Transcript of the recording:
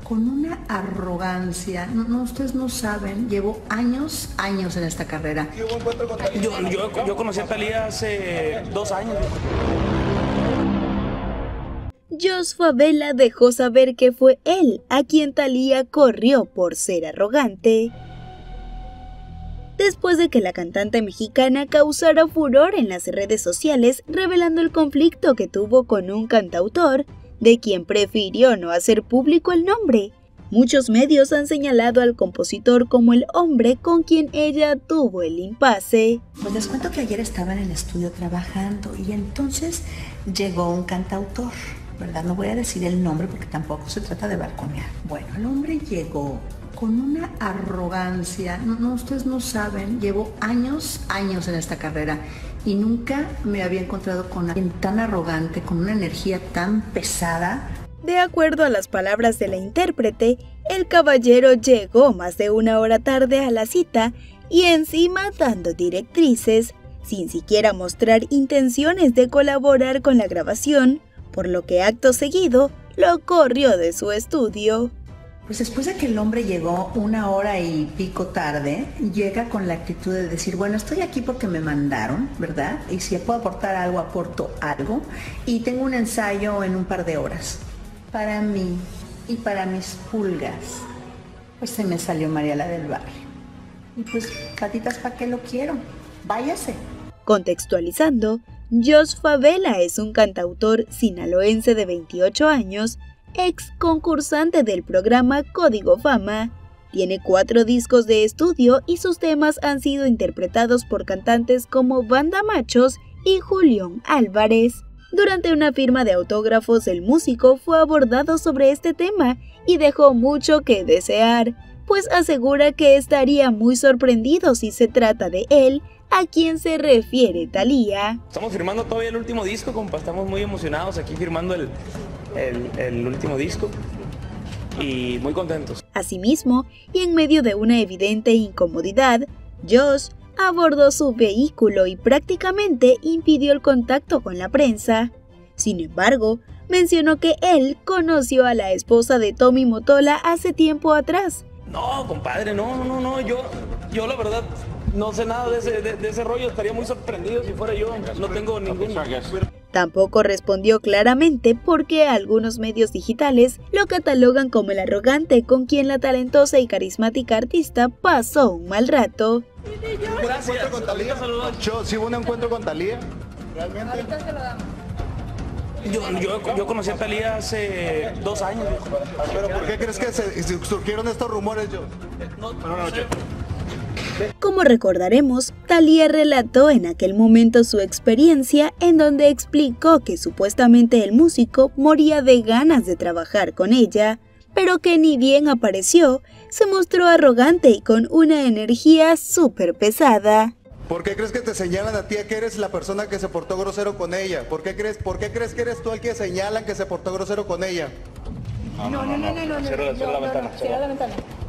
con una arrogancia. No, ustedes no saben, llevo años en esta carrera. Yo conocí a Thalía hace 2 años. Joss Favela dejó saber que fue él a quien Thalía corrió por ser arrogante. Después de que la cantante mexicana causara furor en las redes sociales revelando el conflicto que tuvo con un cantautor, de quien prefirió no hacer público el nombre. Muchos medios han señalado al compositor como el hombre con quien ella tuvo el impasse. Pues les cuento que ayer estaba en el estudio trabajando y entonces llegó un cantautor, ¿verdad? No voy a decir el nombre porque tampoco se trata de balconear. Bueno, el hombre llegó con una arrogancia. No, ustedes no saben, llevo años en esta carrera y nunca me había encontrado con alguien tan arrogante, con una energía tan pesada. De acuerdo a las palabras de la intérprete, el caballero llegó más de 1 hora tarde a la cita y encima dando directrices, sin siquiera mostrar intenciones de colaborar con la grabación, por lo que acto seguido lo corrió de su estudio. Pues después de que el hombre llegó 1 hora y pico tarde, llega con la actitud de decir, bueno, estoy aquí porque me mandaron, ¿verdad? Y si puedo aportar algo, aporto algo. Y tengo un ensayo en un par de horas. Para mí y para mis pulgas, pues se me salió María la del Barrio. Y pues, patitas, ¿para qué lo quiero? Váyase. Contextualizando, Joss Favela es un cantautor sinaloense de 28 años, ex concursante del programa Código Fama. Tiene 4 discos de estudio y sus temas han sido interpretados por cantantes como Banda Machos y Julián Álvarez. Durante una firma de autógrafos, el músico fue abordado sobre este tema y dejó mucho que desear, pues asegura que estaría muy sorprendido si se trata de él, a quien se refiere Thalía. Estamos firmando todavía el último disco, compa, estamos muy emocionados aquí firmando el último disco y muy contentos. Asimismo, y en medio de una evidente incomodidad, Joss abordó su vehículo y prácticamente impidió el contacto con la prensa. Sin embargo, mencionó que él conoció a la esposa de Tommy Mottola hace tiempo atrás. No, compadre, no, yo la verdad no sé nada de ese rollo, estaría muy sorprendido si fuera yo, no tengo ningún... Tampoco respondió claramente por qué algunos medios digitales lo catalogan como el arrogante con quien la talentosa y carismática artista pasó un mal rato. Gracias. Con Thalía. ¿Sí hubo un encuentro con Thalía? ¿Realmente? Ahorita se lo damos. Yo conocí a Thalía hace 2 años. ¿Pero por qué crees que surgieron estos rumores, yo? Como recordaremos, Thalía relató en aquel momento su experiencia en donde explicó que supuestamente el músico moría de ganas de trabajar con ella, pero que ni bien apareció, se mostró arrogante y con una energía súper pesada. ¿Por qué crees que te señalan a ti que eres la persona que se portó grosero con ella? ¿Por qué crees que eres tú el que señalan que se portó grosero con ella? No. Cierra la ventana.